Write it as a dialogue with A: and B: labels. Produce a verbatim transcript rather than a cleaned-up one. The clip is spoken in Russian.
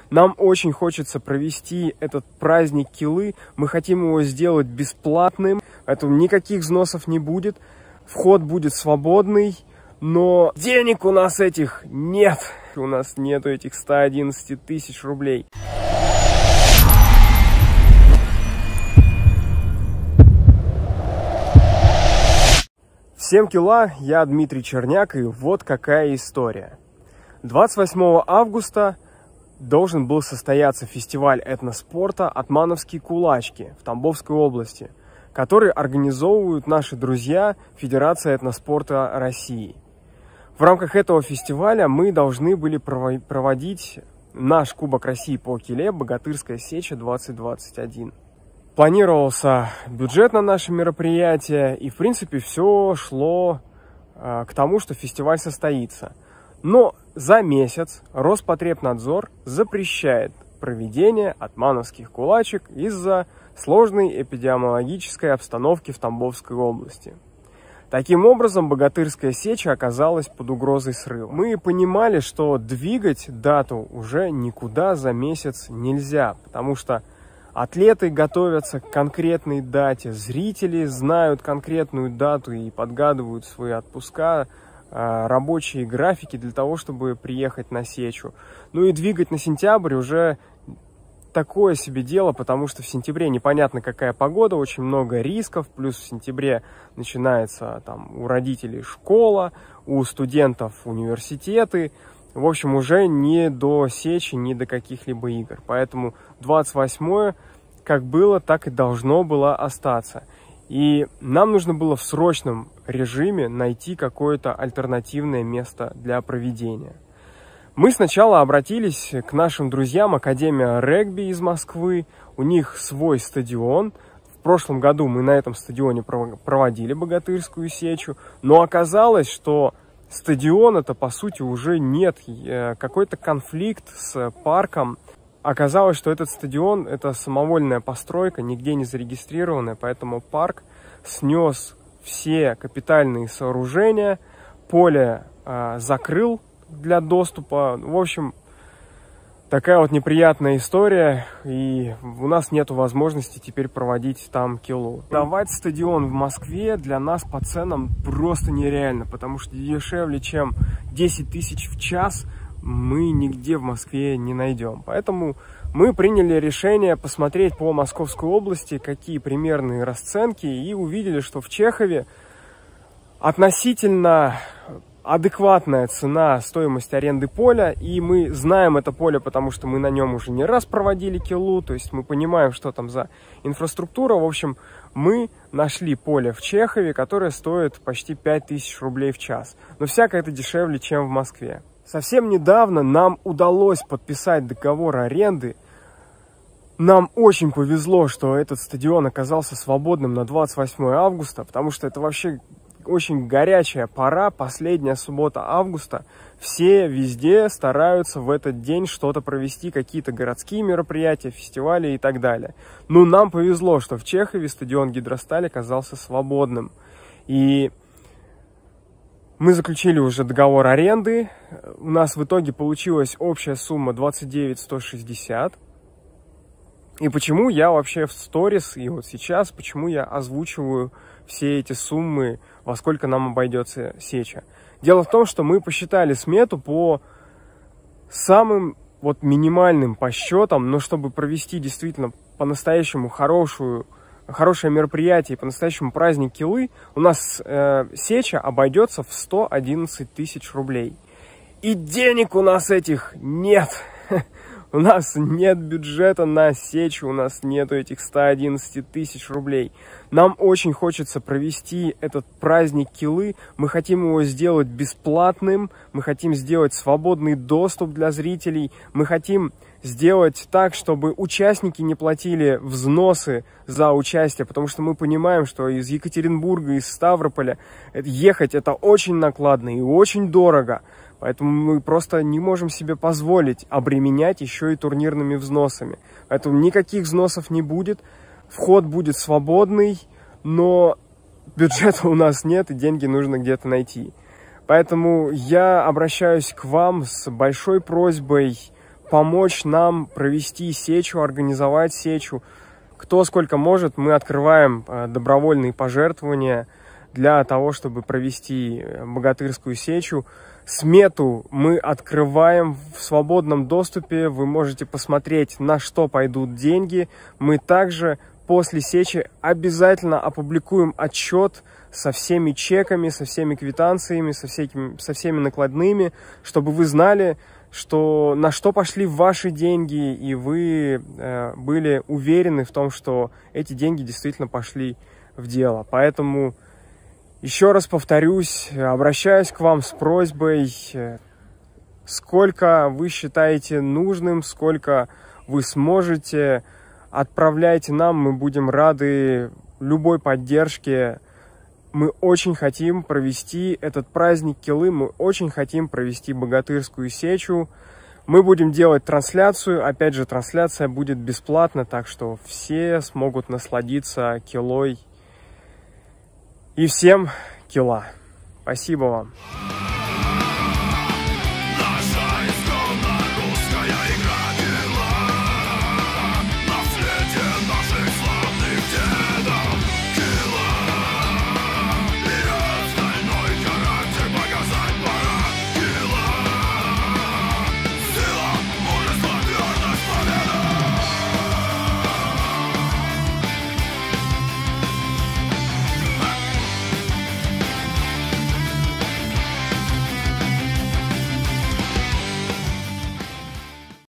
A: Нам очень хочется провести этот праздник Килы. Мы хотим его сделать бесплатным. Поэтому никаких взносов не будет. Вход будет свободный. Но денег у нас этих нет. У нас нету этих ста одиннадцати тысяч рублей. Всем килла, я Дмитрий Черняк, и вот какая история. двадцать восьмого августа должен был состояться фестиваль этноспорта «Атмановские кулачки» в Тамбовской области, который организовывают наши друзья Федерация этноспорта России. В рамках этого фестиваля мы должны были проводить наш Кубок России по киле «Богатырская сеча двадцать двадцать один». Планировался бюджет на наше мероприятие, и, в принципе, все шло э, к тому, что фестиваль состоится. Но за месяц Роспотребнадзор запрещает проведение атмановских кулачек из-за сложной эпидемиологической обстановки в Тамбовской области. Таким образом, Богатырская сеча оказалась под угрозой срыва. Мы понимали, что двигать дату уже никуда за месяц нельзя, потому что атлеты готовятся к конкретной дате, зрители знают конкретную дату и подгадывают свои отпуска, рабочие графики для того, чтобы приехать на сечу. Ну и двигать на сентябрь уже такое себе дело, потому что в сентябре непонятно какая погода, очень много рисков, плюс в сентябре начинается там у родителей школа, у студентов университеты. В общем, уже не до сечи, не до каких-либо игр. Поэтому двадцать восьмое как было, так и должно было остаться. И нам нужно было в срочном режиме найти какое-то альтернативное место для проведения. Мы сначала обратились к нашим друзьям Академия регби из Москвы. У них свой стадион. В прошлом году мы на этом стадионе проводили Богатырскую сечу. Но оказалось, что стадион это по сути уже нет. Какой-то конфликт с парком. Оказалось, что этот стадион это самовольная постройка, нигде не зарегистрированная, поэтому парк снес все капитальные сооружения, поле э, закрыл для доступа. В общем, такая вот неприятная история, и у нас нет возможности теперь проводить там килу. Давать стадион в Москве для нас по ценам просто нереально, потому что дешевле, чем десять тысяч в час, мы нигде в Москве не найдем. Поэтому мы приняли решение посмотреть по Московской области, какие примерные расценки, и увидели, что в Чехове относительно адекватная цена, стоимость аренды поля, и мы знаем это поле, потому что мы на нем уже не раз проводили килу, то есть мы понимаем, что там за инфраструктура. В общем, мы нашли поле в Чехове, которое стоит почти пять тысяч рублей в час. Но всяко это дешевле, чем в Москве. Совсем недавно нам удалось подписать договор аренды. Нам очень повезло, что этот стадион оказался свободным на двадцать восьмое августа, потому что это вообще очень горячая пора, последняя суббота августа. Все везде стараются в этот день что-то провести, какие-то городские мероприятия, фестивали и так далее. Но нам повезло, что в Чехове стадион Гидросталь оказался свободным. И мы заключили уже договор аренды. У нас в итоге получилась общая сумма двадцать девять тысяч сто шестьдесят. И почему я вообще в сторис, и вот сейчас, почему я озвучиваю все эти суммы, во сколько нам обойдется сеча? Дело в том, что мы посчитали смету по самым вот минимальным по счетам, но чтобы провести действительно по-настоящему хорошую, хорошее мероприятие, по-настоящему праздник килы, у нас э, сеча обойдется в сто одиннадцать тысяч рублей. И денег у нас этих нет. У нас нет бюджета на сечу, у нас нету этих ста одиннадцати тысяч рублей. Нам очень хочется провести этот праздник килы. Мы хотим его сделать бесплатным, мы хотим сделать свободный доступ для зрителей, мы хотим сделать так, чтобы участники не платили взносы за участие, потому что мы понимаем, что из Екатеринбурга, из Ставрополя ехать это очень накладно и очень дорого. Поэтому мы просто не можем себе позволить обременять еще и турнирными взносами. Поэтому никаких взносов не будет, вход будет свободный, но бюджета у нас нет и деньги нужно где-то найти. Поэтому я обращаюсь к вам с большой просьбой помочь нам провести сечу, организовать сечу. Кто сколько может, мы открываем добровольные пожертвования для того, чтобы провести богатырскую сечу. Смету мы открываем в свободном доступе. Вы можете посмотреть, на что пойдут деньги. Мы также после сечи обязательно опубликуем отчет со всеми чеками, со всеми квитанциями, со всеми, со всеми накладными, чтобы вы знали, что, на что пошли ваши деньги, и вы э, были уверены в том, что эти деньги действительно пошли в дело. Поэтому еще раз повторюсь, обращаюсь к вам с просьбой, сколько вы считаете нужным, сколько вы сможете, отправляйте нам, мы будем рады любой поддержке. Мы очень хотим провести этот праздник Килы, мы очень хотим провести богатырскую сечу. Мы будем делать трансляцию, опять же, трансляция будет бесплатна, так что все смогут насладиться Килой. И всем кила. Спасибо вам.